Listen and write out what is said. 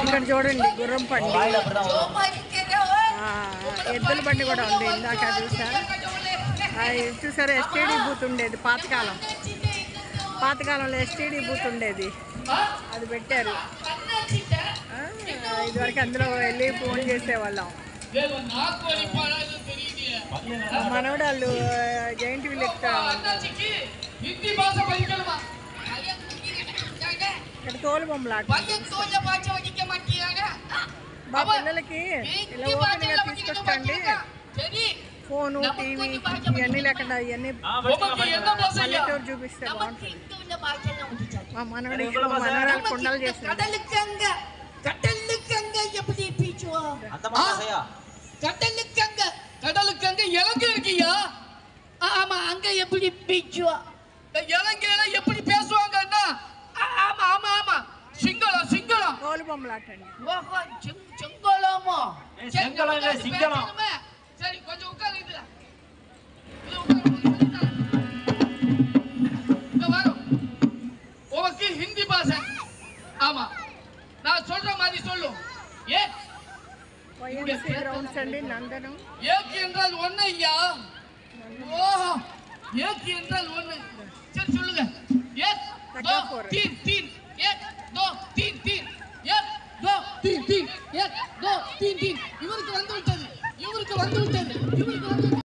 ఇక్కడ చూడండి గుర్రం బండి, ఎద్దుల బండి కూడా ఉంది. ఇందాక చూసారా ఎస్టీడీ బూత్ ఉండేది పాతకాలంలో ఎస్టీడీ బూత్ ఉండేది, అది పెట్టారు. ఇదివరకు అందులో వెళ్ళి ఫోన్ చేసేవాళ్ళం. మనోడు వాళ్ళు జైంట్ వీల్ ఎక్కుతారు. ఇక్కడ తోలు బొమ్మలు మా పిల్లలకి ఇలా ఓపెన్గా తీసుకొచ్చండి. ఫోను టీవీ ఇవన్నీ లేకుండా ఇవన్నీ పల్లెటూరు చూపిస్తే బాగుంటుంది. మా మనోడు మనోరాలు కుండలు చేస్తారు. கடலுக்கு இலங்கை இருக்கியா? ஆமா, அங்க எப்படி பீச்சுவா? இலங்கையில எப்படி பேசுவாங்கன்னா? ஆமா ஆமா ஆமா, சிங்களம் சிங்களம். தோல் பொம்மலாட்டங்க. ஓஹோ, செங்கோலமோ? செங்கலம் இல்ல, சிங்களம். சரி, கொஞ்சம் உட்காரு. இதுல வரும் உனக்கு ஹிந்தி பாஷை. ஆமா, நான் சொல்ற மாதிரி சொல்லு. గ్రౌండ్స్ అండి నందనం. ஏக் என்றால் ஒண்ணு ஐயா. ஓஹோ, ஏக் என்றால் ஒண்ணு. சரி சொல்லுங்க. ஏக் दो तीन तीन, एक दो तीन तीन, एक दो तीन तीन, एक दो तीन तीन. இவருக்கு வந்து விட்டது.